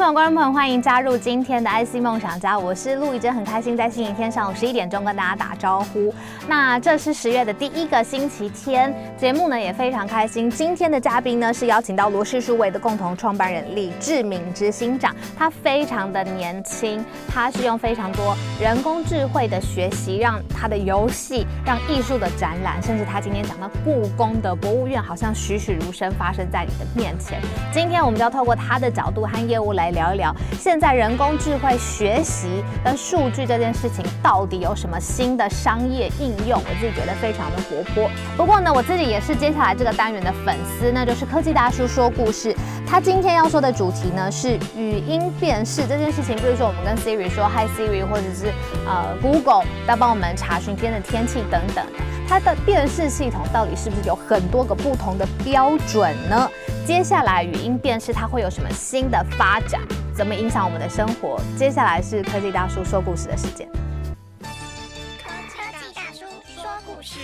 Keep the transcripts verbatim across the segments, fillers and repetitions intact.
朋友、观众朋友，欢迎加入今天的 I C 梦想家，我是陆怡真，很开心在星期天上午十一点钟跟大家打招呼。那这是十月的第一个星期天，节目呢也非常开心。今天的嘉宾呢是邀请到罗氏数位的共同创办人李志明执行长，他非常的年轻，他是用非常多人工智慧的学习，让他的游戏、让艺术的展览，甚至他今天讲到故宫的博物院，好像栩栩如生发生在你的面前。今天我们就要透过他的角度和业务来聊一聊，现在人工智慧学习跟数据这件事情到底有什么新的商业应用？我自己觉得非常的活泼。不过呢，我自己也是接下来这个单元的粉丝，那就是科技大叔说故事。他今天要说的主题呢是语音辨识这件事情。比如说，我们跟 Siri 说 Hi Siri， 或者是呃 Google 在帮我们查询今天的天气等等的，它的辨识系统到底是不是有很多个不同的标准呢？接下来语音辨识它会有什么新的发展？怎么影响我们的生活？接下来是科技大叔说故事的时间。 科技大叔说故事，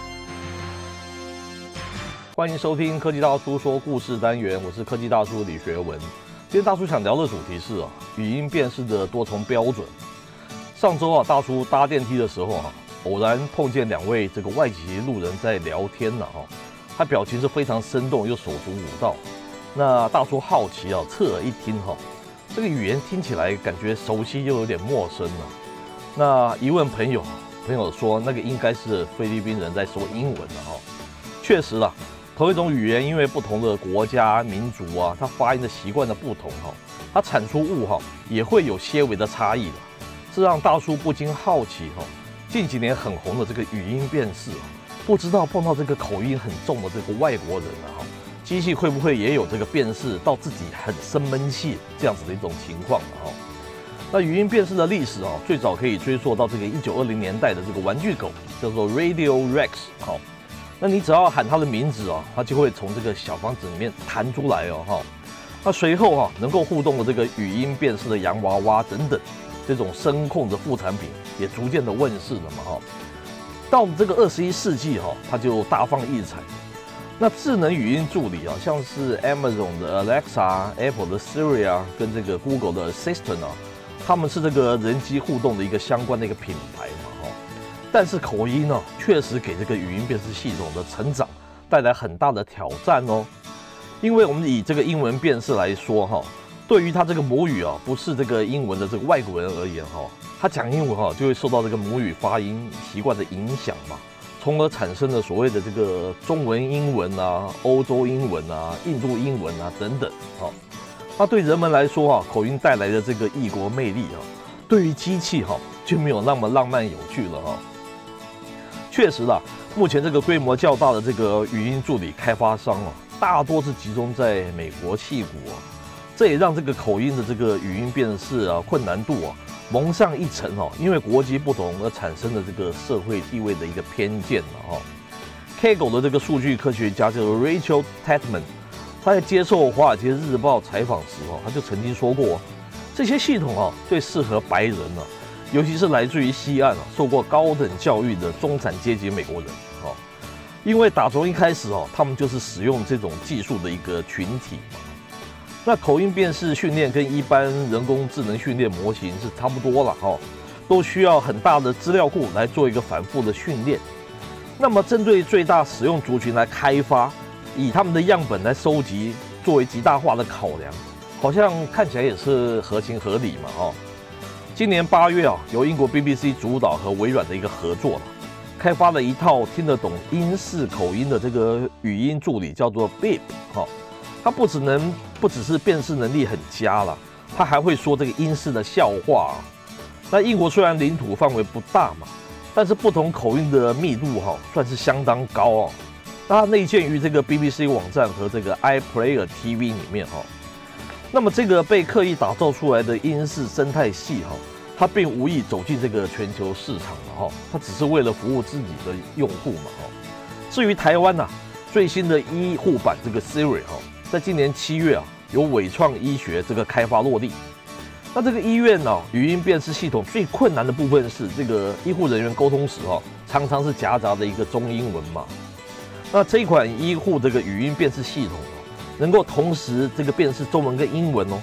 欢迎收听科技大叔说故事单元，我是科技大叔李学文。今天大叔想聊的主题是啊，语音辨识的多重标准。上周啊，大叔搭电梯的时候啊，偶然碰见两位这个外籍路人在聊天呢、啊、哈，他表情是非常生动又手足舞蹈。那大叔好奇啊，侧耳一听哈、啊，这个语言听起来感觉熟悉又有点陌生啊。那一问朋友，朋友说那个应该是菲律宾人在说英文的哈。确实啦，同一种语言，因为不同的国家民族啊，它发音的习惯的不同哈，它产出物哈也会有些微的差异的。这让大叔不禁好奇哈，近几年很红的这个语音辨识啊，不知道碰到这个口音很重的这个外国人啊哈，机器会不会也有这个辨识到自己很生闷气这样子的一种情况啊哈？那语音辨识的历史啊，最早可以追溯到这个一九二零年代的这个玩具狗，叫做 Radio Rex 好。那你只要喊它的名字啊，它就会从这个小房子里面弹出来哦哈。那随后哈、啊，能够互动的这个语音辨识的洋娃娃等等，这种声控的副产品也逐渐的问世了嘛哈。到这个二十一世纪哈、啊，它就大放异彩。那智能语音助理啊，像是 Amazon 的 Alexa、Apple 的 Siri 啊，跟这个 Google 的 Assistant 啊，他们是这个人机互动的一个相关的一个品牌嘛哈。但是口音呢、啊，确实给这个语音辨识系统的成长带来很大的挑战哦。因为我们以这个英文辨识来说哈，对于他这个母语啊不是这个英文的这个外国人而言哈，他讲英文哈就会受到这个母语发音习惯的影响嘛，从而产生了所谓的这个中文英文啊、欧洲英文啊、印度英文啊等等啊。那对人们来说啊，口音带来的这个异国魅力啊，对于机器哈就没有那么浪漫有趣了哈。确实啦，目前这个规模较大的这个语音助理开发商啊，大多是集中在美国矽谷啊，这也让这个口音的这个语音辨识啊困难度啊蒙上一层哦，因为国籍不同而产生的这个社会地位的一个偏见了哈。Kaggle 的这个数据科学家叫做 Rachel Tatman， 他在接受《华尔街日报》采访时哦，他就曾经说过，这些系统啊最适合白人啊，尤其是来自于西岸啊，受过高等教育的中产阶级美国人啊，因为打从一开始哦，他们就是使用这种技术的一个群体嘛。那口音辨识训练跟一般人工智能训练模型是差不多了哈，都需要很大的资料库来做一个反复的训练。那么针对最大使用族群来开发，以他们的样本来收集作为极大化的考量，好像看起来也是合情合理嘛哈。今年八月啊，由英国 B B C 主导和微软的一个合作了，开发了一套听得懂英式口音的这个语音助理，叫做 Beep 哈。它不只能不只是辨识能力很佳了，它还会说这个英式的笑话、啊。那英国虽然领土范围不大嘛，但是不同口音的密度哈、啊、算是相当高哦。那它内建于这个 B B C 网站和这个 iPlayer T V 里面哈、啊。那么这个被刻意打造出来的英式生态系哈、啊，它并无意走进这个全球市场的哈、啊，它只是为了服务自己的用户嘛哈、啊。至于台湾呐、啊，最新的医护版这个 Siri 哈、啊。在今年七月啊，由伟创医学这个开发落地。那这个医院呢、啊，语音辨识系统最困难的部分是这个医护人员沟通时哈、啊，常常是夹杂的一个中英文嘛。那这一款医护这个语音辨识系统、啊、能够同时这个辨识中文跟英文哦，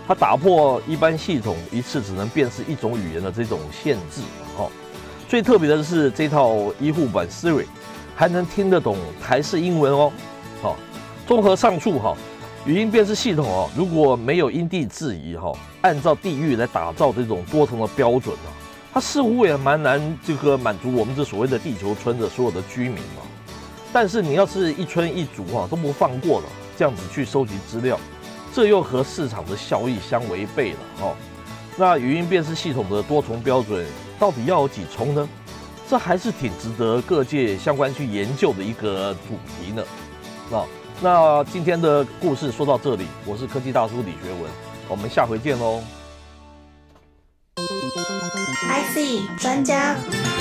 它打破一般系统一次只能辨识一种语言的这种限制哦。最特别的是这套医护版 Siri 还能听得懂台式英文哦。好，综合上述哈，语音辨识系统啊，如果没有因地制宜哈，按照地域来打造这种多重的标准啊，它似乎也蛮难这个满足我们这所谓的地球村的所有的居民啊。但是你要是一村一族哈都不放过了，这样子去收集资料，这又和市场的效益相违背了哦。那语音辨识系统的多重标准到底要有几重呢？这还是挺值得各界相关去研究的一个主题呢。那那今天的故事说到这里，我是科技大叔李学文，我们下回见喽。 I C 专家。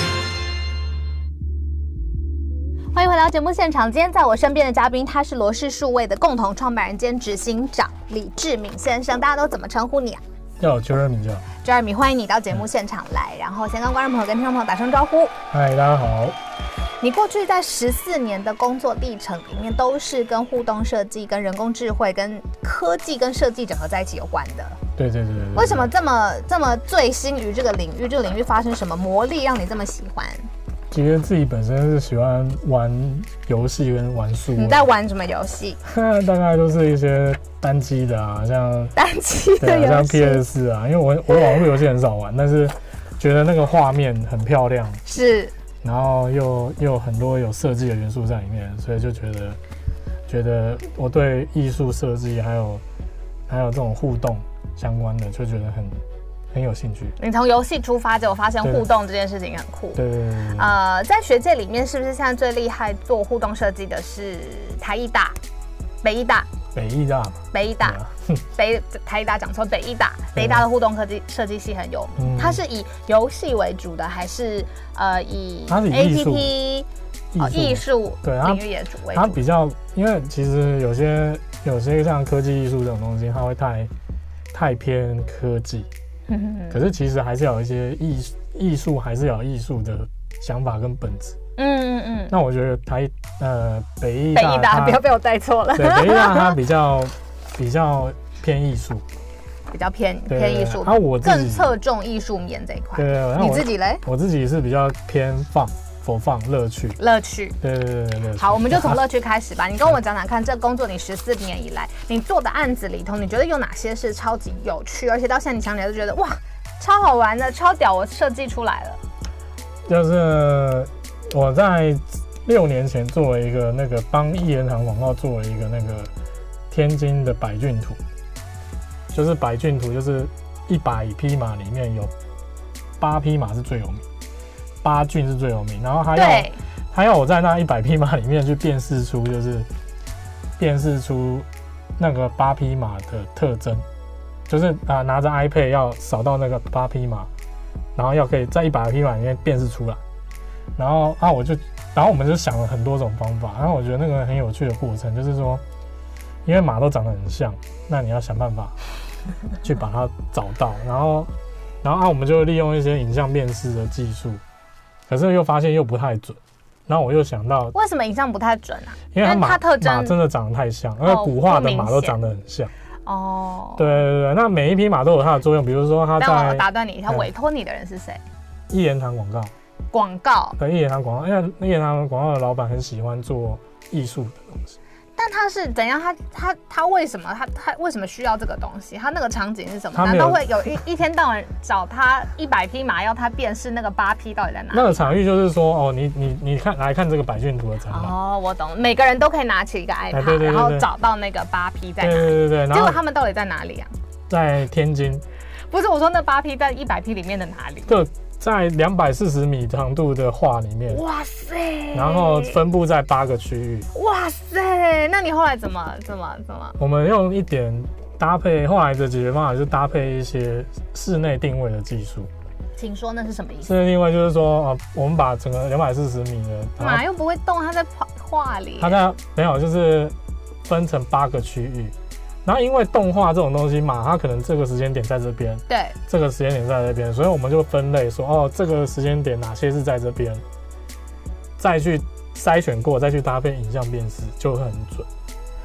欢迎回到节目现场。今天在我身边的嘉宾，他是罗氏数位的共同创办人兼执行长李志敏先生。大家都怎么称呼你啊？ 叫 Jeremy 叫 Jeremy， 欢迎你到节目现场来。然后先跟观众朋友、跟听众朋友打声招呼。 嗨，大家好。 你过去在十四年的工作历程里面，都是跟互动设计、跟人工智慧、跟科技、跟设计整合在一起有关的。 对对 对, 对, 对。 为什么这么这么醉心于这个领域？这个领域发生什么魔力让你这么喜欢？ 其实自己本身是喜欢玩游戏跟玩数。 你在玩什么游戏？ 大概都是一些单机的啊，像单机的游戏， 像 P S 四 啊。因为我我网络游戏很少玩，但是觉得那个画面很漂亮， 是， 然后又又有很多有设计的元素在里面，所以就觉得觉得我对艺术设计还有还有这种互动相关的，就觉得很。很有兴趣。 你从游戏出发，结果发现互动这件事情很酷。 对对 对, 对, 对。 呃，在学界里面，是不是现在最厉害做互动设计的是台艺大、北艺大？ 北艺大嘛。 北艺大，北台艺大讲错，北艺大，北艺大的互动科技设计系很有名。嗯、它是以游戏为主的，还是呃以 A P P 艺术领域也主为主？ 它比较，因为其实有些有些像科技艺术这种东西，它会太太偏科技。可是其实还是要有一些艺艺术，还是要有艺术的想法跟本质。嗯嗯嗯。那我觉得台呃北艺大， 北艺大不要被我带错了。 对，北艺大它比较比较偏艺术， 比较偏偏艺术。 啊，我自己更侧重艺术面这一块。 对对。 你自己嘞？ 我自己是比较偏放。佛放乐趣， 乐趣， 对对对对。 好，我们就从乐趣开始吧。你跟我讲讲看，这工作你十四年以来，你做的案子里头，你觉得有哪些是超级有趣，而且到现在你想起来就觉得哇，超好玩的，超屌，我设计出来了。 就是我在六年前做了一个那个帮一言堂广告做了一个那个天津的百骏图，就是百骏图，就是一百匹马里面有八匹马是最有名。八骏是最有名，然后他要他要我在那一百匹马里面去辨识出，就是辨识出那个八匹马的特征，就是啊拿着 iPad 要扫到那个八匹马，然后要可以在一百匹马里面辨识出来，然后啊我就然后我们就想了很多种方法，然后我觉得那个很有趣的过程就是说，因为马都长得很像，那你要想办法去把它找到，然后然后啊我们就利用一些影像辨识的技术。可是又发现又不太准，然后我又想到， 为什么影像不太准啊？ 因为它马特征马真的长得太像，因为古画的马都长得很像。哦，对对对，那每一匹马都有它的作用，比如说它在。 但我打断你，他委托你的人是谁？ 一言堂广告。 广告。 对，一言堂广告，因为一言堂广告的老板很喜欢做艺术的东西。 但他是怎样？他他他为什么他他为什么需要这个东西？他那个场景是什么？难道会有一一天到晚找他一百匹马，要他辨识那个八匹到底在哪里？ 那个场域就是说，哦，你你你看来看这个百骏图的展览。 哦，我懂，每个人都可以拿起一个 iPad，、哎、对对对对然后找到那个八匹在哪里。 对对对对。 结果他们到底在哪里啊？ 在天津。 不是，我说那八匹在一百匹里面的哪里？ 就在两百四十米长度的画里面。哇塞！然后分布在八个区域。 哇塞！那你后来怎么怎么怎么？ 我们用一点搭配，后来的解决方法就是搭配一些室内定位的技术。 请说那是什么意思？ 室内定位就是说，呃，我们把整个两百四十米的马又不会动，它在画里。 它在没有，就是分成八个区域。然后因为动画这种东西，马它可能这个时间点在这边， 对， 这个时间点在这边，所以我们就分类说，哦，这个时间点哪些是在这边，再去筛选过，再去搭配影像辨识，就会很准。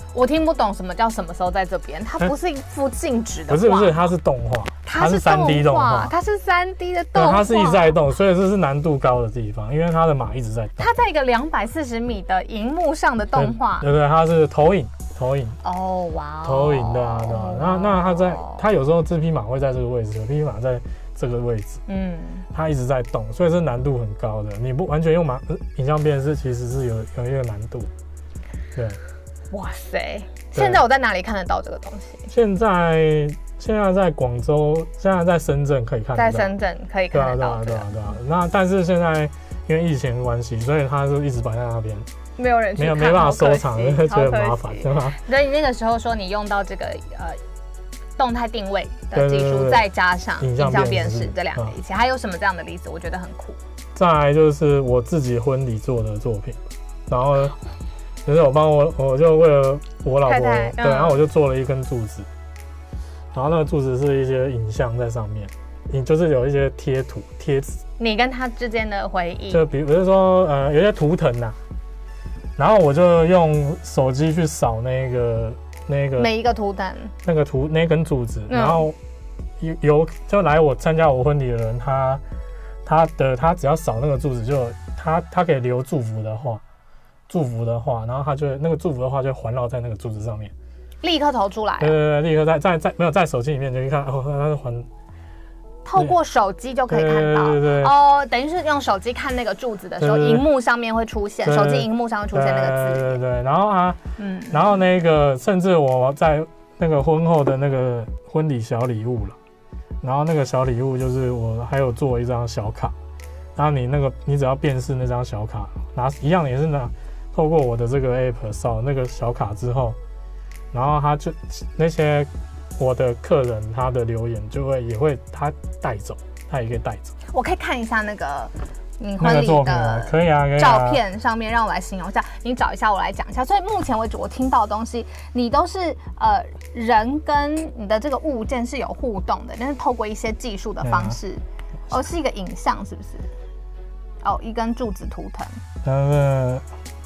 我听不懂什么叫什么时候在这边，它不是一幅静止的画， 不是不是，它是动画， 它是三 D 动画， 它是三 D 的动对， 画， 它是一直在动，所以这是难度高的地方，因为它的马一直在动。 它在一个两百四十米的荧幕上的动画， 对对，它是投影，投影。 哦哇， 投影对啊对啊，那那它在，它有时候这匹马会在这个位置，这匹马在这个位置，嗯，它一直在动，所以是难度很高的。你不完全用马影像辨识，其实是有有一个难度。对， 哇塞！现在我在哪里看得到这个东西？ 现在现在在广州，现在在深圳可以看得到， 在深圳可以看得到。 对啊对啊对啊对啊。那但是现在因为疫情关系，所以它是一直摆在那边， 没有人去看， 没有没办法收藏，因为觉得麻烦，对吧？ 所以你那个时候说你用到这个呃动态定位的技术，再加上影像辨识这两个一起，还有什么这样的例子？我觉得很酷。 再来就是我自己婚礼做的作品，然后。就是我帮我，我就为了我老婆，太太对，然后我就做了一根柱子，然后那个柱子是一些影像在上面，你就是有一些贴图贴纸， 你跟他之间的回忆， 就比如说呃有些图腾呐、啊，然后我就用手机去扫那个那个每一个图腾， 那个图那根柱子，嗯、然后有有就来我参加我婚礼的人，他他的他只要扫那个柱子就，就他他可以留祝福的话。祝福的话，然后他就那个祝福的话就环绕在那个柱子上面， 立刻投出来。 对对对，立刻在在在没有在手机里面就一看哦，它是环， 透过手机就可以看到。对对对哦，等于是用手机看那个柱子的时候，荧幕上面会出现，手机荧幕上会出现那个字。 对对对，然后啊，嗯，然后那个甚至我在那个婚后的那个婚礼小礼物了，然后那个小礼物就是我还有做一张小卡，然后你那个你只要辨识那张小卡，拿一样也是拿。透过我的这个 app 扫那个小卡之后，然后他就那些我的客人他的留言就会也会他带走，他也可以带走。 我可以看一下那个你婚礼的可以啊，可以啊， 照片上面让我来形容一下，你找一下我来讲一下。所以目前为止我听到的东西，你都是呃人跟你的这个物件是有互动的，但是透过一些技术的方式，哦，是一个影像是不是？哦，一根柱子图腾。 呃。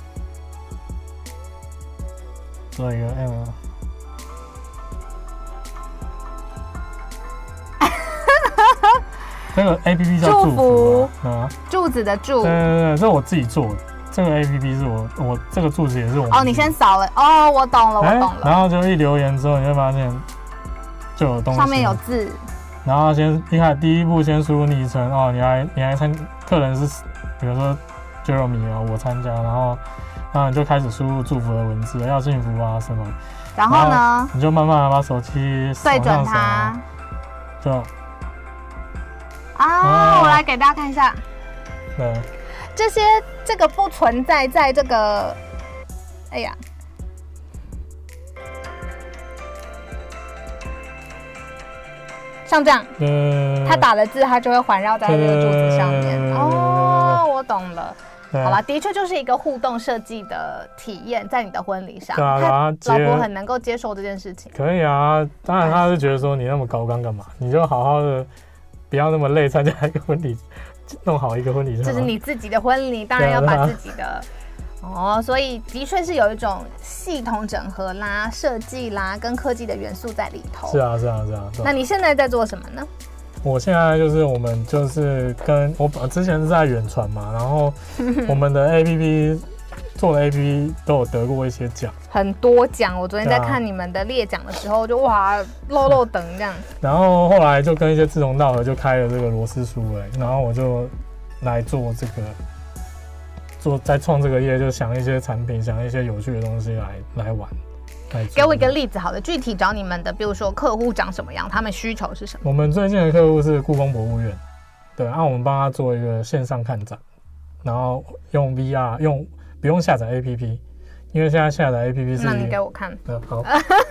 做一个 M， 这个 A P P 叫祝福啊， 柱子的柱， 对对对，这是我自己做的。这个 A P P 是我我这个柱子也是我。 哦，你先扫了，哦，我懂了，我懂了。 然后就一留言之后，你会发现就有东西， 上面有字。 然后先一开始第一步先输入昵称哦，你来你来参客人是比如说 Jeremy 啊，我参加，然后。然后你就开始输入祝福的文字，要幸福啊什么。 然后呢？ 你就慢慢的把手机对准它， 就啊，啊我来给大家看一下。 对， 这些这个不存在在这个，哎呀，像这样，嗯，他打的字，它就会环绕在这个柱子上面。哦，我懂了。好吧，的确就是一个互动设计的体验，在你的婚礼上， 啊、 他老婆很能够接受这件事情。 可以啊，当然他是觉得说你那么高刚干嘛？你就好好的，不要那么累，参加一个婚礼，弄好一个婚礼。 这是你自己的婚礼，当然要把自己的哦，所以的确是有一种系统整合啦、设计啦跟科技的元素在里头。 是啊，是啊，是啊。 那你现在在做什么呢？ 我现在就是我们就是跟我之前是在远传嘛，然后我们的 A P P 做的 A P P 都有得过一些奖， 很多奖。我昨天在看你们的列奖的时候就，就哇漏漏等这样。 然后后来就跟一些志同道合就开了这个螺丝书哎，然后我就来做这个做在创这个业，就想一些产品，想一些有趣的东西来来玩。 给我一个例子好的，具体找你们的，比如说客户长什么样，他们需求是什么？ 我们最近的客户是故宫博物院，对，然后我们帮他做一个线上看展，然后用 V R， 用不用下载 A P P， 因为现在下载 A P P 是。 那你给我看。 嗯，好。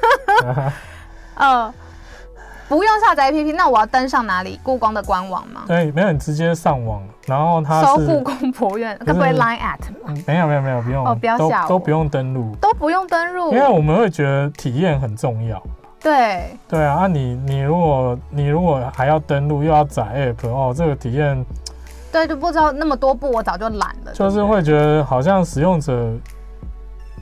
呃，不用下载 A P P， 那我要登上哪里？故宫的官网吗？ 对，没有，你直接上网，然后它搜故宫博物院，可不可以 Line at 吗？ 没有没有没有，不用。 哦，不要下我， 都不用登录， 都不用登录， 因为我们会觉得体验很重要。 对。 对啊，啊你你如果你如果还要登录，又要载 App， 哦，这个体验。 对，就不知道那么多步，我早就懒了。 就是会觉得好像使用者就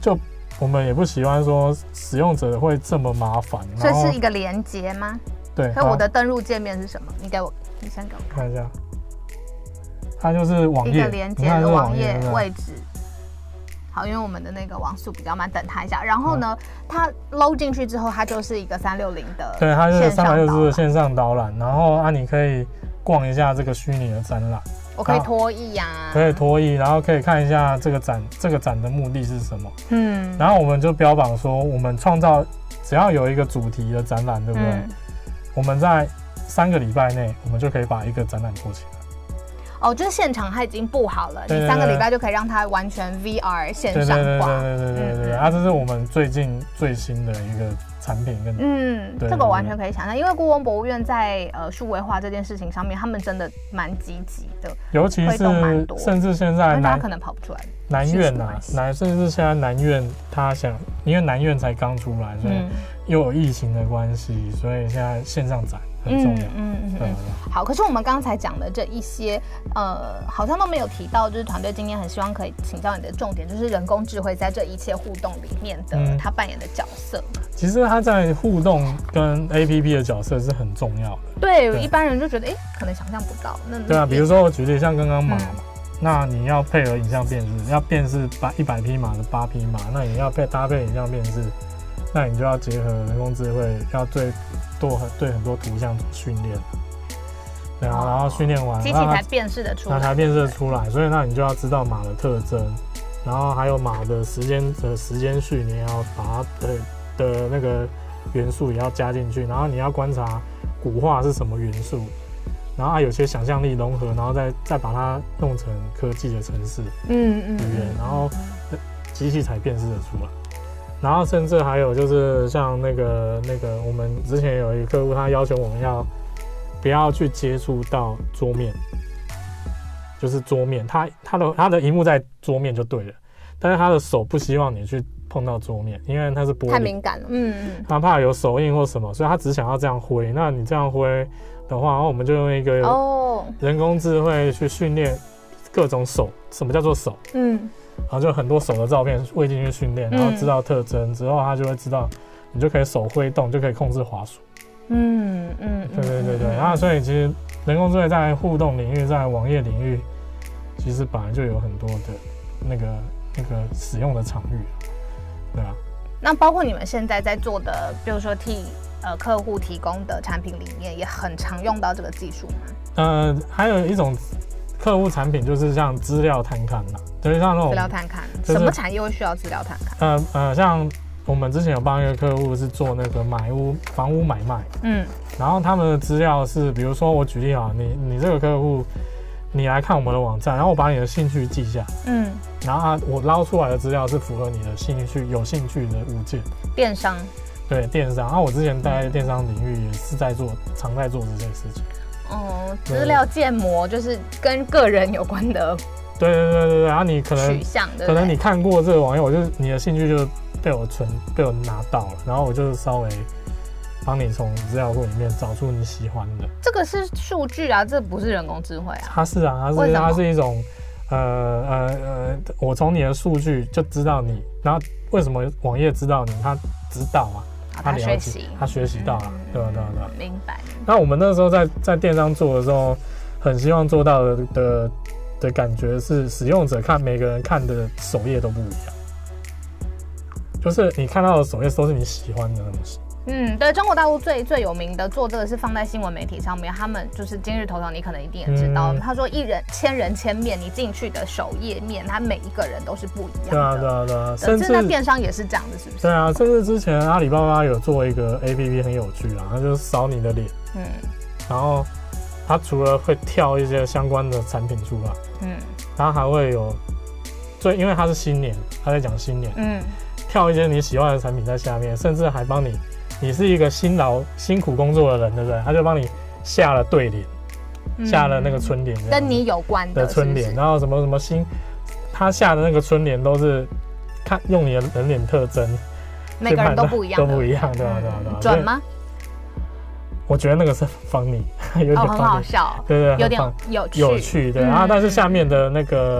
我们也不喜欢说使用者会这么麻烦。 这是一个连结吗？ 对。 所以我的登录界面是什么？你给我，你先给我看一下。它就是网页， 一个连接的网页位置。好，因为我们的那个网速比较慢，等它一下。然后呢，它 load 进去之后，它就是一个三六零的， 对，它就是三百六十度的线上导览。然后啊，你可以逛一下这个虚拟的展览， 我可以脱译呀， 可以脱译，然后可以看一下这个展，这个展的目的是什么。 嗯， 然后我们就标榜说，我们创造只要有一个主题的展览，对不对？嗯、我们在三个礼拜内，我们就可以把一个展览做起来。 哦，就是现场它已经布好了，你三个礼拜就可以让它完全 V R 线上化。 对对对对对对，啊，这是我们最近最新的一个产品跟嗯，这个完全可以想象，因为故宫博物院在呃数位化这件事情上面，他们真的蛮积极的， 尤其是甚至现在南可能跑不出来。 南院呐，南甚至现在南院他想，因为南院才刚出来，所以又有疫情的关系，所以现在线上展很重要。嗯嗯嗯。 好，可是我们刚才讲的这一些，呃，好像都没有提到，就是团队今天很希望可以请教你的重点，就是人工智慧在这一切互动里面的、嗯、他扮演的角色。 其实他在互动跟 A P P 的角色是很重要的。 对，对一般人就觉得，哎、欸，可能想象不到。那对啊，比如说我举例，像刚刚马嘛。嗯那你要配合影像辨识，要辨识八一百匹马的八匹马，那你要配搭配影像辨识，那你就要结合人工智慧，要对多对很多图像做训练，对啊，然后训练完， 机器才辨识得出来， 才辨识得出来，所以那你就要知道马的特征，然后还有马的时间的时间序，你要把它的的那个元素也要加进去，然后你要观察古画是什么元素。然后它有些想象力融合，然后再再把它弄成科技的程式嗯嗯语言，然后机器才辨识得出来。然后甚至还有就是像那个那个，我们之前有一个客户，他要求我们要不要去接触到桌面，就是桌面，他他的他的萤幕在桌面就对了，但是他的手不希望你去碰到桌面，因为它是玻璃， 太敏感了，嗯嗯，他怕有手印或什么，所以他只想要这样挥。那你这样挥的话，然后我们就用一个人工智慧去训练各种手，什么叫做手？嗯，然后就很多手的照片喂进去训练，然后知道特征之后，他就会知道，你就可以手挥动，就可以控制滑鼠。嗯嗯，对对对对。然后所以其实人工智慧在互动领域，在网页领域，其实本来就有很多的那个那个使用的场域，对啊。 那包括你们现在在做的，比如说替呃客户提供的产品里面，也很常用到这个技术吗？ 呃，还有一种客户产品就是像资料探勘啦，就是像那种资料探勘，就是、什么产业会需要资料探勘？ 呃呃，像我们之前有帮一个客户是做那个买屋房屋买卖，嗯，然后他们的资料是，比如说我举例啊，你你这个客户，你来看我们的网站，然后我把你的兴趣记下，嗯，然后啊，我捞出来的资料是符合你的兴趣有兴趣的物件， 电商， 对电商，然后我之前在电商领域也是在做，常在做这件事情。 哦，资料建模就是跟个人有关的， 对对对对对，然后你可能取向， 可能你看过这个网页，我就你的兴趣就被我存被我拿到了，然后我就稍微帮你从资料库里面找出你喜欢的。 这个是数据啊，这不是人工智慧啊。 它是啊，它是它是一种呃呃呃，我从你的数据就知道你，然后为什么网页知道你？它知道啊。 他学习， 他学习到了，嗯、对吧？对吧？对吧？ 明白。 那我们那时候在在电商做的时候，很希望做到的的的感觉是，使用者看每个人看的首页都不一样，就是你看到的首页都是你喜欢的东西。 嗯，对，中国大陆最最有名的做这个是放在新闻媒体上面，他们就是今日头条，你可能一定也知道，嗯、他说一人千人千面，你进去的首页面，他每一个人都是不一样的。 对啊，对啊，对啊， 甚至那电商也是这样的，是不是？ 对啊，甚至之前阿里巴巴有做一个 A P P 很有趣啊，它就是扫你的脸，嗯，然后它除了会跳一些相关的产品出来，嗯，它还会有，最因为它是新年，它在讲新年，嗯，跳一些你喜欢的产品在下面，甚至还帮你。你是一个辛劳辛苦工作的人，对不对？他就帮你下了对联，嗯、下了那个春联， 跟你有关的春联，然后什么什么新，他下的那个春联都是看用你的人脸特征， 每个人都不一样， 都不一样，对吧？对吧？对吧？ 准吗？ 我觉得那个是funny，有点 funny，、 哦、很好笑， 对对， 有点有趣， 有趣，对。然后、嗯、但是下面的那个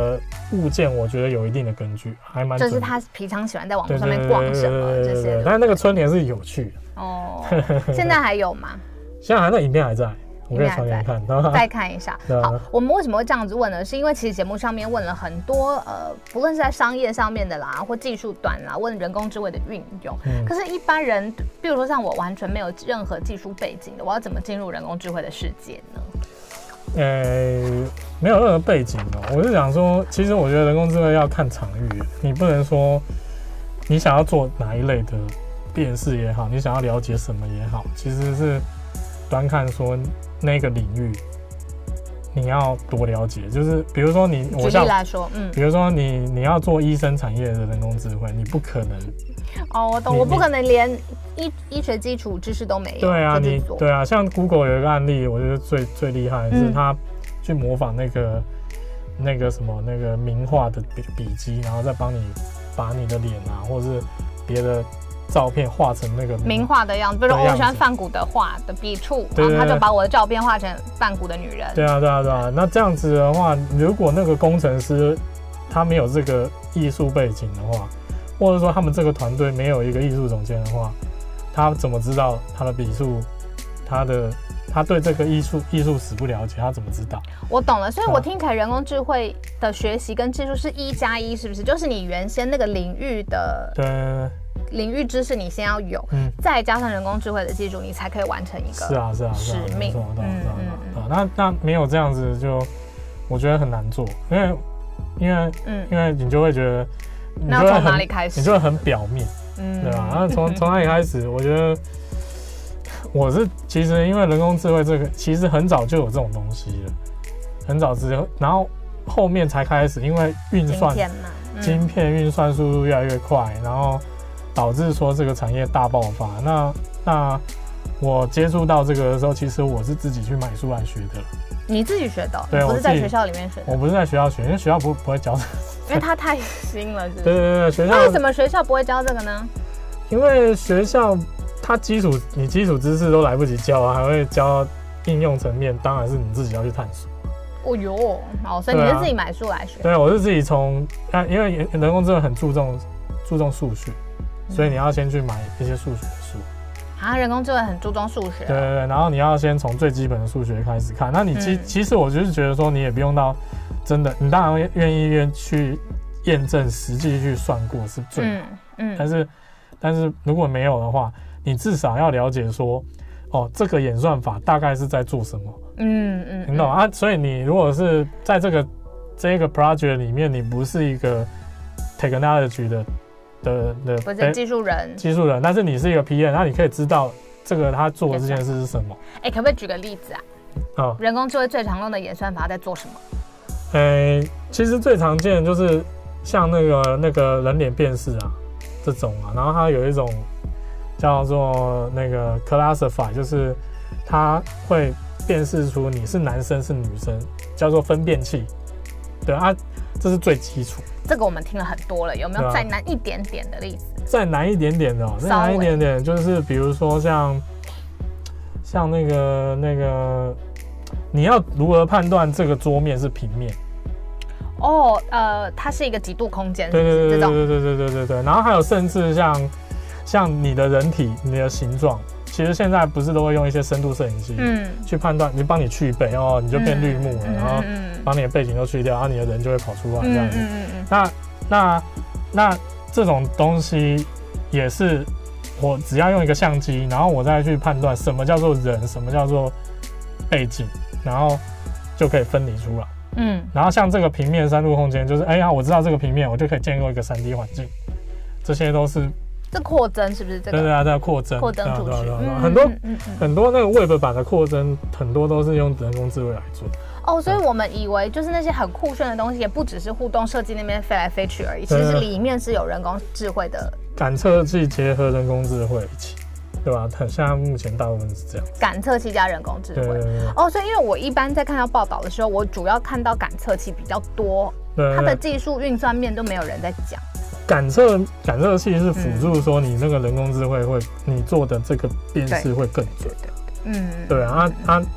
物件，我觉得有一定的根据，还蛮就是他平常喜欢在网络上面逛什么这些。 但是那个春田是有趣的哦。现在还有吗？ 现在还那影片还在。我可以传给你看， 再看一下。好，我们为什么会这样子问呢？是因为其实节目上面问了很多，呃，不论是在商业上面的啦，或技术端啦，问人工智慧的运用。嗯、可是，一般人，比如说像我，完全没有任何技术背景的，我要怎么进入人工智慧的世界呢？ 呃，没有任何背景哦。我是想说，其实我觉得人工智慧要看场域，你不能说你想要做哪一类的辨识也好，你想要了解什么也好，其实是端看说。那个领域你要多了解，就是比如说你， 举例来说，嗯， 比如说你你要做医生产业的人工智慧，你不可能。 哦，我懂，我不可能连医医学基础知识都没有。 对啊，你对啊，像 Google 有一个案例，我觉得最最厉害的是他去模仿那个那个什么那个名画的笔笔迹，然后再帮你把你的脸啊，或者是别的。照片画成那个名画的样子，比如说我喜欢梵谷的画的笔触，然后他就把我的照片画成梵谷的女人。 对啊，对啊，对啊。那这样子的话，如果那个工程师他没有这个艺术背景的话，或者说他们这个团队没有一个艺术总监的话，他怎么知道他的笔触，他的他对这个艺术艺术史不了解，他怎么知道？ 我懂了，所以我听起来人工智慧的学习跟技术是一加一，是不是？就是你原先那个领域的对。领域知识你先要有，嗯，再加上人工智慧的技术，你才可以完成一个是啊是啊使命。 嗯嗯，那那没有这样子就，我觉得很难做，因为因为嗯，因为你就会觉得， 那要从哪里开始？ 你就会很表面，嗯，对吧？然后从从哪里开始？我觉得我是其实因为人工智慧这个，其实很早就有这种东西了，很早之后，然后后面才开始，因为运算晶片运算速度越来越快，然后。导致说这个产业大爆发。那那我接触到这个的时候，其实我是自己去买书来学的。 你自己学的？ 对， 不是在学校里面学的。 我不是在学校学，因为学校不不会教这个。 因为它太新了，是不是？ 对对对，学校。 那为什么学校不会教这个呢？ 因为学校它基础你基础知识都来不及教啊，还会教应用层面，当然是你自己要去探索。 哦哟，哦，所以你是自己买书来学？ 对，我是自己从啊，因为人工智能很注重注重数学。所以你要先去买一些数学的书啊，人工智慧很注重数学、啊。 对对对，然后你要先从最基本的数学开始看。那你其、嗯、其实我就是觉得说，你也不用到真的，你当然愿意愿去验证，实际去算过是最好。嗯嗯。但是但是如果没有的话，你至少要了解说，哦，这个演算法大概是在做什么。嗯嗯。你懂啊？所以你如果是在这个这个 project 里面，你不是一个 technology 的。的的不是技术人， 技术人，但是你是一个 P M， 那你可以知道这个他做的这件事是什么。 哎、欸，可不可以举个例子啊？哦，人工智慧最常用的演算法在做什么？ 哎、欸，其实最常见的就是像那个那个人脸辨识啊这种啊，然后它有一种叫做那个 classify， 就是它会辨识出你是男生是女生，叫做分辨器。对啊，这是最基础。 这个我们听了很多了，有没有再难一点点的例子？ 再难一点点的、喔，再难一点点，就是比如说像像那个那个，你要如何判断这个桌面是平面？ 哦，呃，它是一个几度空间， 对对对对对对对对对对。然后还有甚至像像你的人体、你的形状，其实现在不是都会用一些深度摄影机，嗯，去判断，你帮你去背哦，你就变绿幕了，嗯、然后把你的背景都去掉，然后你的人就会跑出来这样子。嗯嗯嗯、那那那这种东西也是我只要用一个相机，然后我再去判断什么叫做人，什么叫做背景，然后就可以分离出来。嗯，然后像这个平面三度空间，就是哎呀，我知道这个平面，我就可以建构一个三 D 环境，这些都是。 这扩增是不是这个？ 对对啊，这扩增， 扩增出去， 很多、嗯嗯、很多那个 Web 版的扩增，很多都是用人工智慧来做。 哦，所以我们以为就是那些很酷炫的东西，也不只是互动设计那边飞来飞去而已，其实里面是有人工智慧的感测器结合人工智慧一起，对吧？很像目前大部分是这样， 感测器加人工智慧。对对对哦，所以因为我一般在看到报道的时候，我主要看到感测器比较多，对它的技术运算面都没有人在讲。 感测感测器是辅助说你那个人工智慧会，你做的这个辨识会更准。嗯，对啊，它它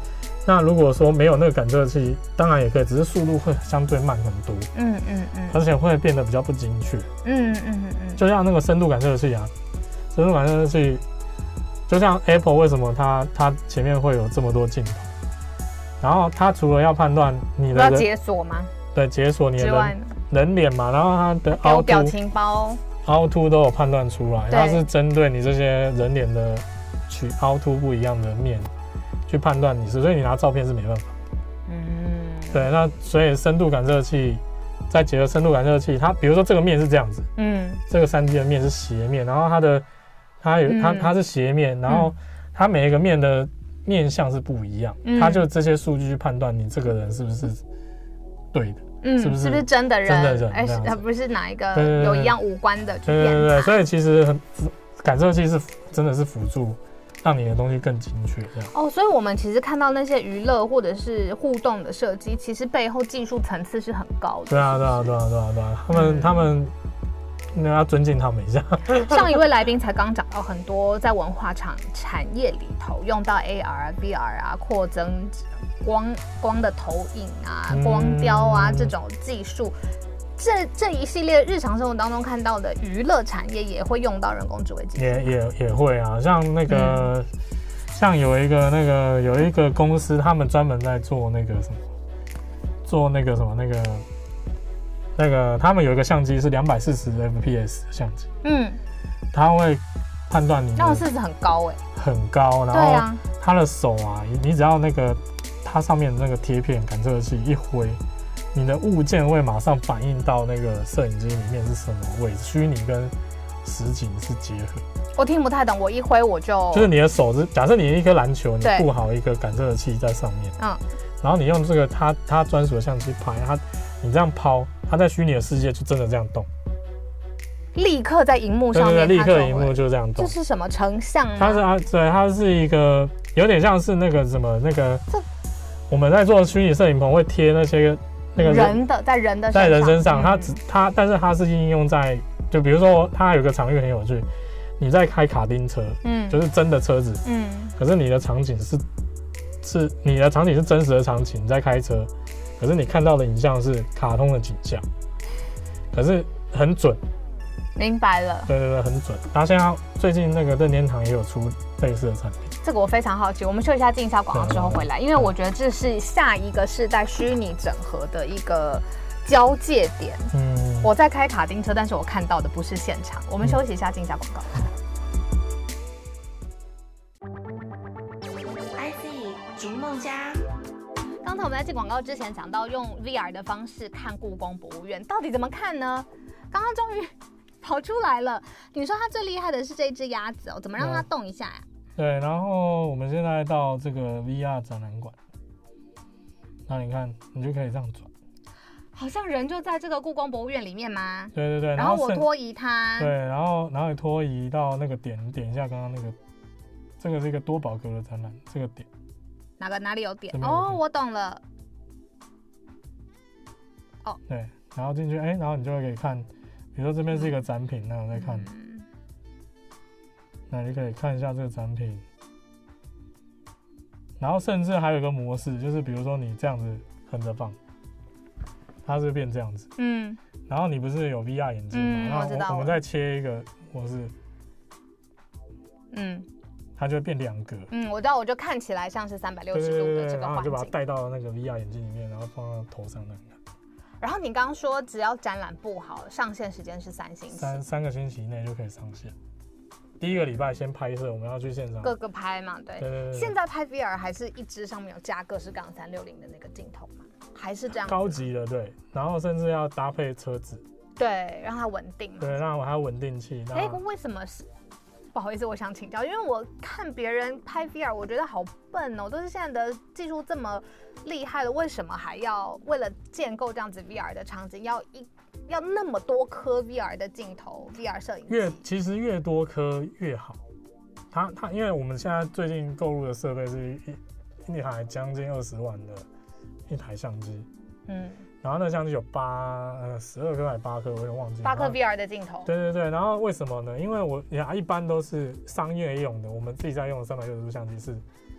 那如果说没有那个感测器，当然也可以，只是速度会相对慢很多。 嗯嗯嗯， 而且会变得比较不精确。 嗯嗯嗯嗯， 就像那个深度感测器啊，深度感测器，就像 Apple 为什么它它前面会有这么多镜头，然后它除了要判断你的要解锁吗？ 对，解锁你的人人脸嘛，然后它的凹凸、 表情包、 凹凸都有判断出来，它是针对你这些人脸的取凹凸不一样的面去判断你是，所以你拿照片是没办法。嗯，对，那所以深度感测器再结合深度感测器，它比如说这个面是这样子，嗯，这个 三 D 的面是斜面，然后它的它有它它是斜面，然后它每一个面的面向是不一样，它就这些数据去判断你这个人是不是对的。嗯，是不是是不是真的人？ 真的人， 而不是哪一个有一样五官的去对对对，所以其实很感测器是真的是辅助，让你的东西更精确这样。 哦，所以我们其实看到那些娱乐或者是互动的设计，其实背后技术层次是很高的。 对啊，对啊，对啊，对啊，对啊，他们、嗯、他们那要尊敬他们一下。 上一位来宾才刚讲到很多在文化产产业里头用到 A R、V R 啊，扩增。光光的投影啊，光雕啊、嗯、这种技术，这这一系列日常生活当中看到的娱乐产业也会用到人工智慧技术， 也也也会啊，像那个、嗯、像有一个那个有一个公司，他们专门在做那个什么，做那个什么那个那个，他们有一个相机是两百四十 F P S 的相机，嗯，他会判断你， 两百四十很高哎、 欸，很高，然后他的手啊，你只要那个。它上面那个贴片感测器一挥，你的物件会马上反映到那个摄影机里面是什么位置，虚拟跟实景是结合。 我听不太懂，我一挥我就就是你的手是，假设你一颗篮球，你布好一个感测器在上面，嗯，然后你用这个它它专属的相机拍它，你这样抛，它在虚拟的世界就真的这样动， 立刻在荧幕上面， 对对对，立刻荧幕就这样动。 这是什么成像吗？ 它是啊，对，它是一个有点像是那个什么那个。我们在做虚拟摄影棚会贴那些那个人的在人的在人身上，它只它但是它是应用在，就比如说它有个场域很有趣，你在开卡丁车，嗯，就是真的车子，嗯，可是你的场景是是你的场景是真实的场景，你在开车，可是你看到的影像是卡通的景象，可是很准。 明白了， 对对对，很准。然后现在最近那个任天堂也有出类似的产品， 这个我非常好奇。我们休息一下，进一下广告之后回来，因为我觉得这是下一个世代虚拟整合的一个交界点。嗯，我在开卡丁车，但是我看到的不是现场。我们休息一下，进一下广告。 I C 逐梦家。 刚才我们在进广告之前讲到用 V R 的方式看故宫博物院，到底怎么看呢？刚刚终于跑出来了。你说它最厉害的是这只鸭子哦，怎么让它动一下呀、啊？ 对，然后我们现在到这个 V R 展览馆，那你看，你就可以这样转， 好像人就在这个故宫博物院里面吗？ 对对对。 然后我拖移它， 对，然后然后你拖移到那个点，你点一下刚刚那个，这个是一个多宝格的展览，这个点。 哪个哪里有点？哦，我懂了。 哦，对，然后进去，哎，然后你就会可以看，比如说这边是一个展品，那我在看，嗯、那你可以看一下这个展品，然后甚至还有一个模式，就是比如说你这样子横着放，它是变这样子，嗯，然后你不是有 V R 眼镜吗？嗯、然后 我, 我们再切一个模式，嗯。它就会变两格， 嗯，我知道，我就看起来像是三百六十度的这个环境， 然后就把它带到那个 V R 眼镜里面，然后放到头上那个。 然后你刚刚说，只要展览布好，上线时间是三星期， 三三个星期内就可以上线。第一个礼拜先拍摄，我们要去现场各个拍嘛，对。对对对。现在拍 V R 还是一支上面有加各式各样三六零的那个镜头嘛，还是这样？ 高级的，对。然后甚至要搭配车子， 对，让它稳定。 对，让我还有稳定器。 哎，为什么是？不好意思，我想请教，因为我看别人拍 V R， 我觉得好笨哦，都是现在的技术这么厉害了，为什么还要为了建构这样子 V R 的场景，要一要那么多颗 V R 的镜头 ，V R 摄影机？ 越其实越多颗越好。它它，因为我们现在最近购入的设备是一一台将近二十万的一台相机，嗯。然后那相机有八呃十二颗还是八颗，我有点忘记。 八颗 V R 的镜头。 对对对，然后为什么呢？因为我呀一般都是商业用的，我们自己在用的三百六十度相机是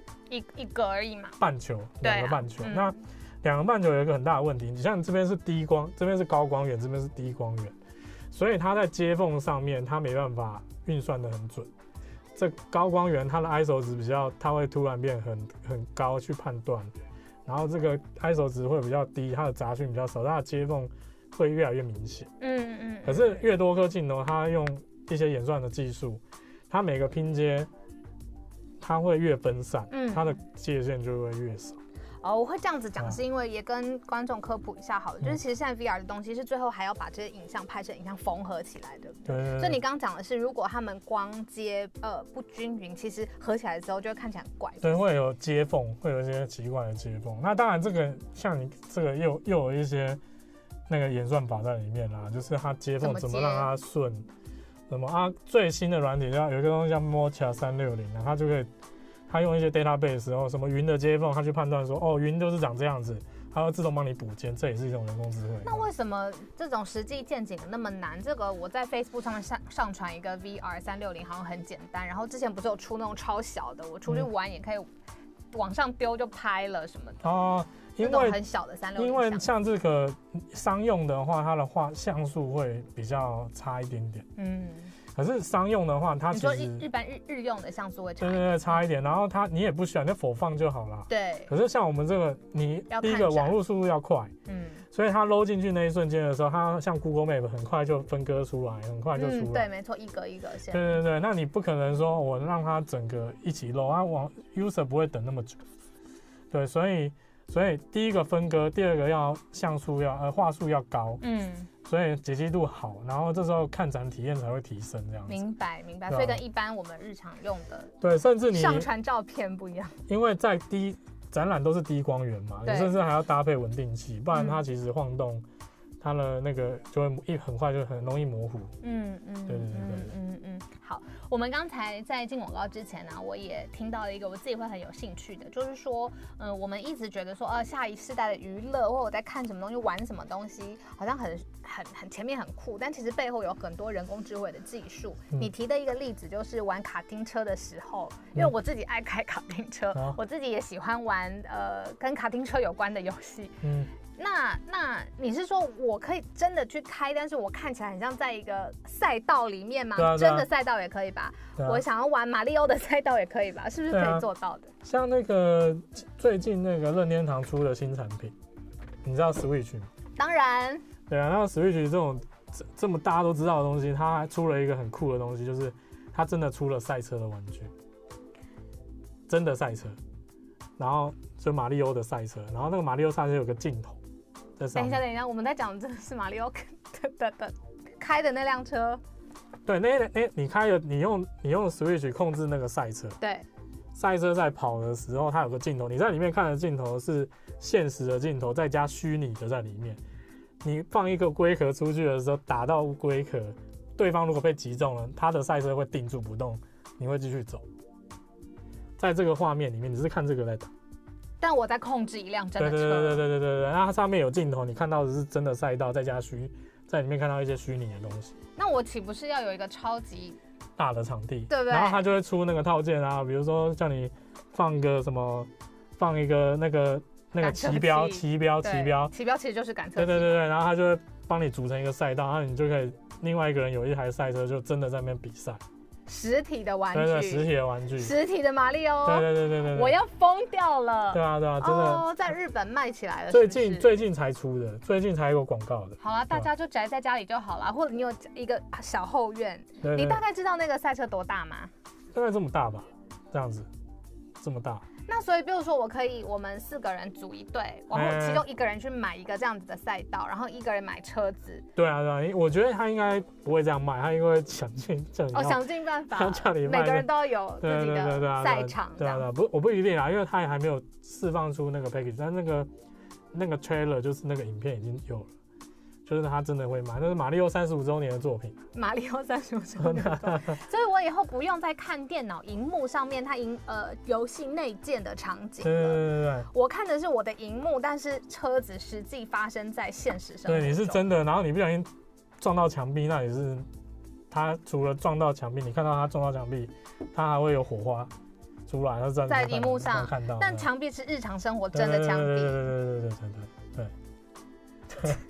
一一个而已嘛， 半球，两个半球。 啊嗯、 那两个半球有一个很大的问题，你像这边是低光，这边是高光源，这边是低光源，所以它在接缝上面它没办法运算得很准。这高光源它的 I S O 值比较，它会突然变很很高去判断，然后这个 I S O 值会比较低，它的杂讯比较少，它的接缝会越来越明显。嗯嗯。可是越多颗镜头，它用一些演算的技术，它每个拼接它会越分散，嗯，它的界限就会越少。 哦，我会这样子讲，是因为也跟观众科普一下好了，嗯、就是其实现在 V R 的东西是最后还要把这些影像拍摄影像缝合起来的。对, 对, 对。所以你刚刚讲的是，如果他们光接呃不均匀，其实合起来之后就会看起来很怪。 对，会有接缝，会有一些奇怪的接缝。那当然，这个像你这个又又有一些那个演算法在里面啦，就是它接缝怎么让它顺，什么啊？最新的软体叫有一个东西叫 Mocha 三六零啊，它就可以。他用一些 database 的时候，什么云的接缝，他去判断说，哦，云就是长这样子，它会自动帮你补间，这也是一种人工智慧。 那为什么这种实际见景的那么难？这个我在 Facebook 上面上上传一个 V R 三六零，好像很简单。然后之前不是有出那种超小的，我出去玩也可以往上丢就拍了什么的。哦、嗯，因为很小的三六零， 因为像这个商用的话，它的画像素会比较差一点点。嗯。可是商用的话，它其实你说日般日日用的像素会差一点， 对对对，差一点。然后它你也不需要，你就否放就好了。 对。 可是像我们这个，你第一个网络速度要快，嗯，所以它 load 进去那一瞬间的时候，它像 Google Map 很快就分割出来，很快就出来。 嗯、对，没错，一格一格线。 对对对，那你不可能说我让它整个一起 load， 它网 user 不会等那么久。对，所以所以第一个分割，第二个要像素要呃画素要高，嗯。所以解析度好，然后这时候看展体验才会提升，这样子。 明白明白，所以跟一般我们日常用的对，甚至你上传照片不一样， 因为在低展览都是低光源嘛，你甚至还要搭配稳定器，不然它其实晃动。嗯它的那个就会一很快就很容易模糊。嗯嗯，对对对对， 嗯嗯。好，我们刚才在进广告之前呢、啊，我也听到了一个我自己会很有兴趣的，就是说，嗯、呃，我们一直觉得说，呃，下一世代的娱乐，或者我在看什么东西、玩什么东西，好像很很很前面很酷，但其实背后有很多人工智慧的技术。嗯、你提的一个例子就是玩卡丁车的时候，因为我自己爱开卡丁车，嗯、我自己也喜欢玩呃跟卡丁车有关的游戏。嗯。那那你是说我可以真的去开，但是我看起来很像在一个赛道里面吗？对啊对啊，真的赛道也可以吧？啊、我想要玩马里奥的赛道也可以吧？是不是可以做到的？ 啊、像那个最近那个任天堂出的新产品，你知道 Switch 吗？ 当然。 对啊，那 Switch 这种这这么大家都知道的东西，它还出了一个很酷的东西，就是它真的出了赛车的玩具，真的赛车，然后就马里奥的赛车，然后那个马里奥赛车有个镜头。 等一下，等一下，我们在讲的是马里奥的的的开的那辆车。 对，那那你开的，你用你用 Switch 控制那个赛车。 对。 赛车在跑的时候，它有个镜头，你在里面看的镜头是现实的镜头，再加虚拟的在里面。你放一个龟壳出去的时候，打到龟壳，对方如果被击中了，他的赛车会定住不动，你会继续走。在这个画面里面，你是看这个在打。 但我在控制一辆真的车， 对对对对对对对，那它上面有镜头，你看到的是真的赛道，再加虚，在里面看到一些虚拟的东西。 那我岂不是要有一个超级大的场地， 对不对？ 然后它就会出那个套件啊，比如说叫你放个什么，放一个那个那个骑标，骑标，骑标， 骑标其实就是赶车。 对对对对，然后它就会帮你组成一个赛道，然后你就可以另外一个人有一台赛车，就真的在那边比赛。 实体的玩具， 对对，实体的玩具， 实体的马里奥， 对对对对 对, 對， 我要疯掉了。 对啊对啊，真的， 哦，在日本卖起来了， 最近是是最近才出的，最近才有广告的。 好啦，大家就宅在家里就好了，或者你有一个小后院，對對對，你大概知道那个赛车多大吗？ 大概这么大吧，这样子，这么大。 那所以，比如说，我可以，我们四个人组一队，然后其中一个人去买一个这样子的赛道，然后一个人买车子。 对啊，对啊，我觉得他应该不会这样卖，他应该会想尽叫你哦，想尽办法， 叫你每个人都有自己的赛场。 对啊，对啊，不，我不一定啊，因为他也还没有释放出那个 package， 但那个那个 trailer 就是那个影片已经有了。就是他真的会买，那是马里奥三十五周年的作品。 马里奥三十五周年的作品，所以我以后不用再看电脑荧幕上面它荧呃游戏内建的场景了。 对对对对， 我看的是我的荧幕，但是车子实际发生在现实生活中。 对，你是真的，然后你不小心撞到墙壁，那也是他除了撞到墙壁，你看到他撞到墙壁，他还会有火花。 出来，它是在荧幕上看到， 但墙壁是日常生活真的墙壁。 对对对对对对对对。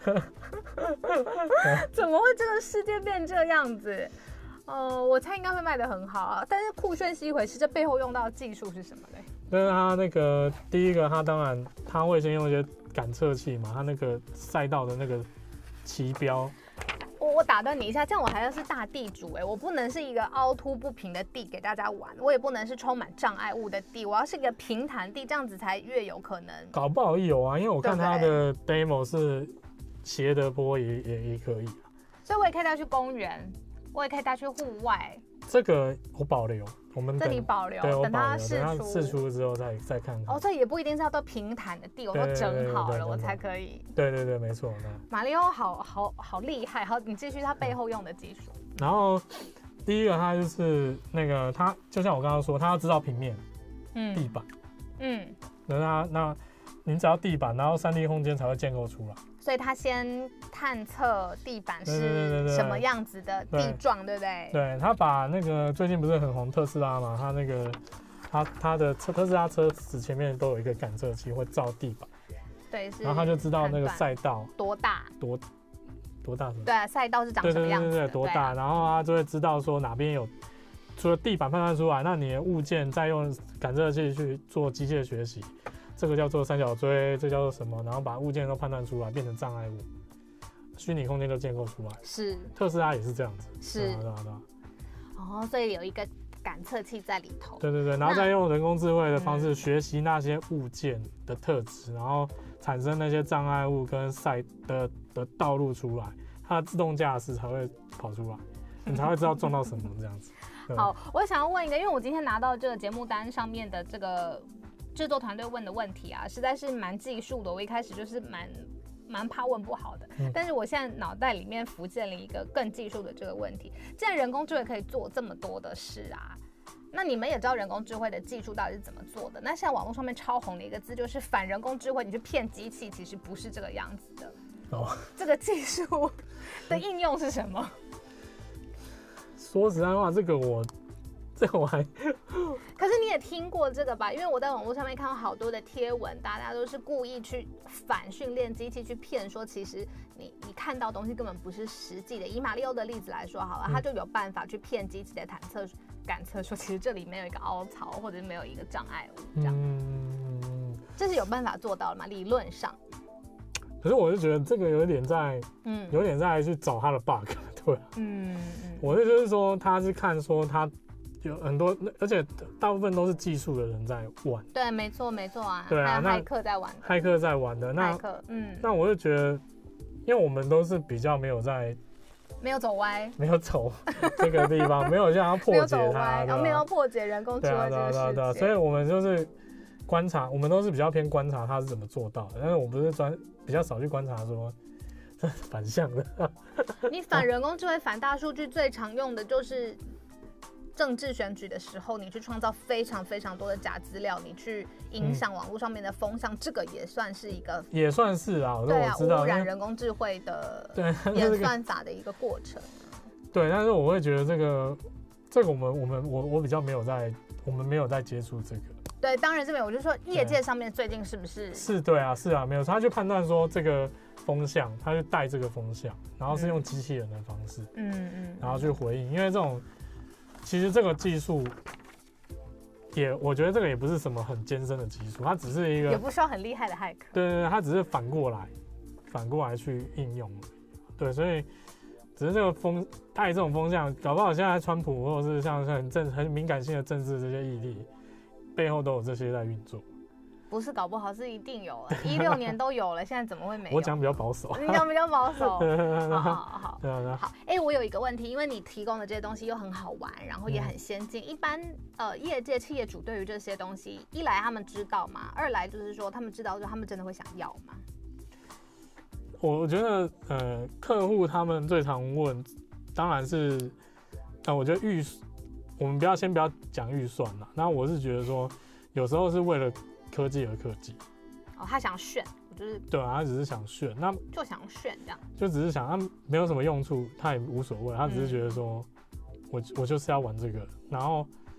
怎么会这个世界变这样子？呃，我猜应该会卖得很好啊，但是酷炫是一回事，这背后用到的技术是什么嘞？ 但是它那个第一个，它当然它会先用一些感测器嘛，它那个赛道的那个旗标。 我我打断你一下，这样我还要是大地主哎、欸，我不能是一个凹凸不平的地给大家玩，我也不能是充满障碍物的地，我要是一个平坦地，这样子才越有可能。 搞不好有啊，因为我看它的 demo 是斜的坡也也也可以啊， 所以我也可以带去公园。我也可以带去户外， 这个我保留，我们这里保留， 对， 等它试出，试出之后再再看看。 哦，这也不一定是要到平坦的地，我都整好了，我才可以。 对对对，没错。 马里奥好好好厉害，好，你继续他背后用的技术。 然后第一个，它就是那个，它就像我刚刚说，它要知道平面，嗯，地板，嗯，那它那你只要地板，然后三 D 空间才会建构出来。 所以他先探测地板是什么样子的地状，对不对？ 对，他把那个最近不是很红特斯拉嘛，他那个他他的车特斯拉车子前面都有一个感测器会照地板， 对， 然后他就知道那个赛道多大多多大什么？ 对啊，赛道是长什么样子的？ 对对对对，多大？然后他就会知道说哪边有，除了地板判断出来，那你的物件再用感测器去做机械学习。这个叫做三角锥，这叫做什么？然后把物件都判断出来，变成障碍物，虚拟空间就建构出来。 是， 特斯拉也是这样子。 是， 对啊对啊。 哦，所以有一个感测器在里头。 对对对，然后再用人工智慧的方式学习那些物件的特质，然后产生那些障碍物跟赛的的道路出来，它的自动驾驶才会跑出来，你才会知道撞到什么这样子。 好，我想要问一个，因为我今天拿到这个节目单上面的这个。制作团队问的问题啊，实在是蛮技术的。我一开始就是蛮蛮怕问不好的，嗯、但是我现在脑袋里面浮现了一个更技术的这个问题。既然人工智慧可以做这么多的事啊，那你们也知道人工智慧的技术到底是怎么做的。那现在网络上面超红的一个字就是反人工智慧，你去骗机器，其实不是这个样子的。哦，这个技术的应用是什么？ 说实在话，这个我。这个我还， 可是你也听过这个吧？因为我在网络上面看到好多的贴文，大家都是故意去反训练机器，去骗说其实你你看到东西根本不是实际的。以马里奥的例子来说好了，他就有办法去骗机器的感测感测说，其实这里没有一个凹槽，或者没有一个障碍物，这样，嗯，这是有办法做到的嘛？理论上。 可是我就觉得这个有点在，嗯，有点在去找他的 bug， 对，嗯嗯，我的就是说他是看说他。有很多，而且大部分都是技术的人在玩。 对，没错，没错啊。 对啊， 还有骇客在玩的。 骇客在玩的，那，嗯，那我就觉得，因为我们都是比较没有在， 没有走歪， 没有走这个地方，没有像要破解它， 然后没有破解人工智慧这个世界。 所以我们就是观察，我们都是比较偏观察它是怎么做到的，但是我不是专比较少去观察说。反向的。 你反人工智慧、反大数据最常用的就是。政治选举的时候，你去创造非常非常多的假资料，你去影响网络上面的风向，嗯、这个也算是一个， 也算是啊， 对啊， 我知道污染人工智慧的演算法的一个过程。 对，但是我会觉得这个，这个我们我们我我比较没有在，我们没有在接触这个。 对，当然这边我就说业界上面最近是不是？ 是，对啊，是啊，没有，他去判断说这个风向，他去带这个风向，然后是用机器人的方式，嗯嗯，然后去回应，因为这种。其实这个技术也，我觉得这个也不是什么很艰深的技术，它只是一个， 也不需要很厉害的骇客。 对对对，它只是反过来，反过来去应用。对，所以只是这个风带这种风向，搞不好现在川普或者是像很政很敏感性的政治这些议题，背后都有这些在运作。 不是搞不好，是一定有了，一六年都有了，现在怎么会没有？ 我讲比较保守， 你讲比较保守。好好好， 对啊， 好。哎、欸，我有一个问题，因为你提供的这些东西又很好玩，然后也很先进。嗯、一般呃，业界企业主对于这些东西，一来他们知道嘛，二来就是说他们知道，就他们真的会想要吗？ 我觉得呃，客户他们最常问，当然是，呃，我觉得预，我们不要先不要讲预算啦。那我是觉得说，有时候是为了。科技而科技， 哦，他想炫，我就是对啊，他只是想炫，那就想炫这样， 就只是想，他没有什么用处，他也无所谓，他只是觉得说，嗯、我我就是要玩这个，然后，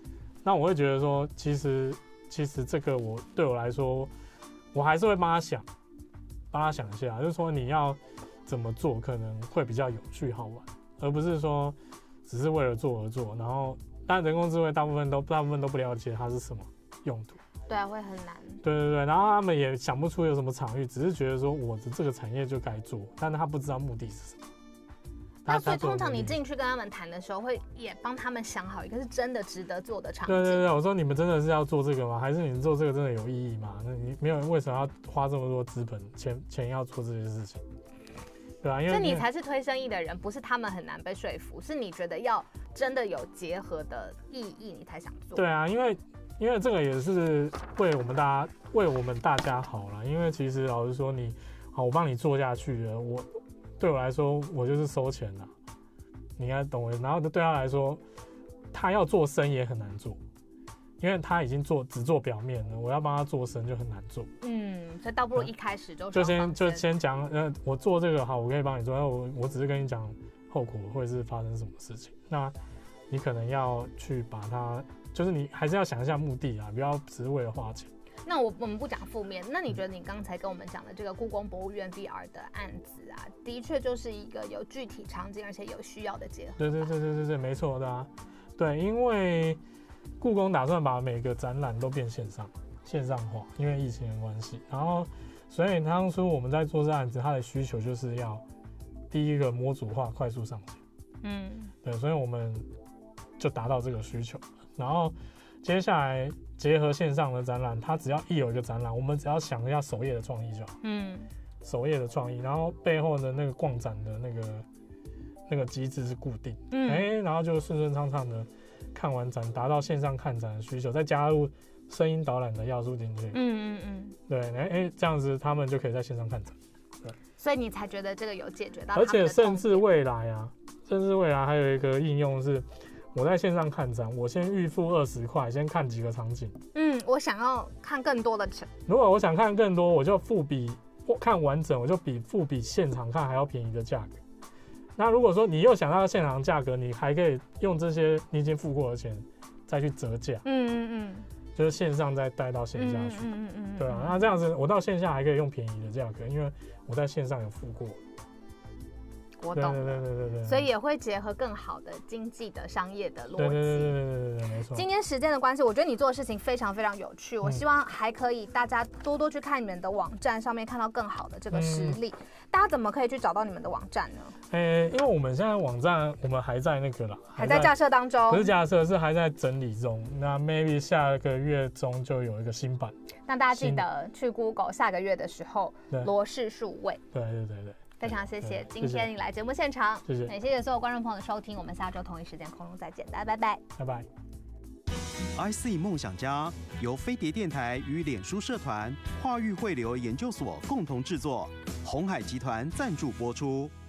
那我会觉得说，其实其实这个我对我来说，我还是会帮他想，帮他想一下，就是说你要怎么做可能会比较有趣好玩，而不是说只是为了做而做。然后，但人工智慧大部分都大部分都不了解它是什么用途。 对啊，会很难。 对对对，然后他们也想不出有什么场域，只是觉得说我的这个产业就该做，但是他不知道目的是什么。 那所以通常你进去跟他们谈的时候，会也帮他们想好一个是真的值得做的场景。 对对对，我说你们真的是要做这个吗？还是你们做这个真的有意义吗？那你没有为什么要花这么多资本钱钱要做这些事情？对啊，因为所以你才是推生意的人，不是他们很难被说服，是你觉得要真的有结合的意义，你才想做。 对啊，因为因为这个也是为我们大家为我们大家好啦。因为其实老实说你，好，我帮你做下去了，我对我来说我就是收钱啦，你应该懂我。然后对他来说，他要做深也很难做，因为他已经做只做表面了，我要帮他做深就很难做。 嗯，所以倒不如一开始就就先就先讲，呃，我做这个好，我可以帮你做，我我只是跟你讲后果会是发生什么事情。那你可能要去把它，就是你还是要想一下目的啊，不要只是为了花钱。 那我我们不讲负面，那你觉得你刚才跟我们讲的这个故宫博物院 V R 的案子啊，的确就是一个有具体场景而且有需要的结合？ 对对对对对对，没错的啊。对，因为故宫打算把每个展览都变线上线上化，因为疫情的关系。然后，所以当初我们在做这案子，它的需求就是要第一个模组化、快速上线。嗯，对，所以我们就达到这个需求。然后接下来结合线上的展览，它只要一有一个展览，我们只要想一下首页的创意就好。嗯，首页的创意，然后背后的那个逛展的那个那个机制是固定，嗯，哎、欸，然后就顺顺畅畅的看完展，达到线上看展的需求，再加入声音导览的要素进去。嗯嗯嗯，对，哎、欸，这样子他们就可以在线上看展。对， 所以你才觉得这个有解决到， 而且甚至未来啊，甚至未来还有一个应用是。我在线上看展，我先预付二十块，先看几个场景。 嗯，我想要看更多的场。 如果我想看更多，我就付比看完整，我就比付比现场看还要便宜的价格。那如果说你又想要现场价格，你还可以用这些你已经付过的钱再去折价。嗯嗯嗯，就是线上再带到线下去。嗯嗯 嗯, 嗯，对啊，那这样子我到线下还可以用便宜的价格，因为我在线上有付过。 我懂了， 对对对对对， 所以也会结合更好的经济的商业的逻辑。对对对对对对，没错。 今天时间的关系，我觉得你做的事情非常非常有趣。我希望还可以大家多多去看你们的网站，上面看到更好的这个实力。嗯、大家怎么可以去找到你们的网站呢？ 诶、欸，因为我们现在网站我们还在那个啦， 还在架设当中， 不是架设，是还在整理中。那 maybe 下个月中就有一个新版。 那大家记得去 Google 下个月的时候，罗氏数位。 对对对对。 非常谢谢今天你来节目现场， 谢谢， 也谢谢所有观众朋友的收听，我们下周同一时间空中再见，大家拜拜， 拜拜。 I C 梦想家由飞碟电台与脸书社团跨域汇流研究所共同制作，鸿海集团赞助播出。